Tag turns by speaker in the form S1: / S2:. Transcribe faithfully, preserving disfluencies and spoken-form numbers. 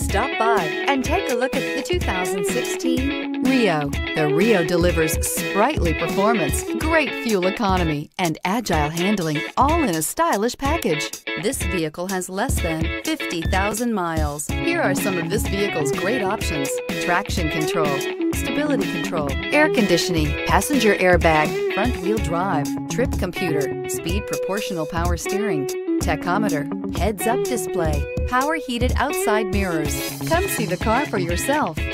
S1: Stop by and take a look at the two thousand sixteen Rio. The Rio delivers sprightly performance, great fuel economy, and agile handling, all in a stylish package. This vehicle has less than fifty thousand miles. Here are some of this vehicle's great options: traction control, stability control, air conditioning, passenger airbag, front wheel drive, trip computer, speed proportional power steering, tachometer, heads-up display, power heated outside mirrors. Come see the car for yourself.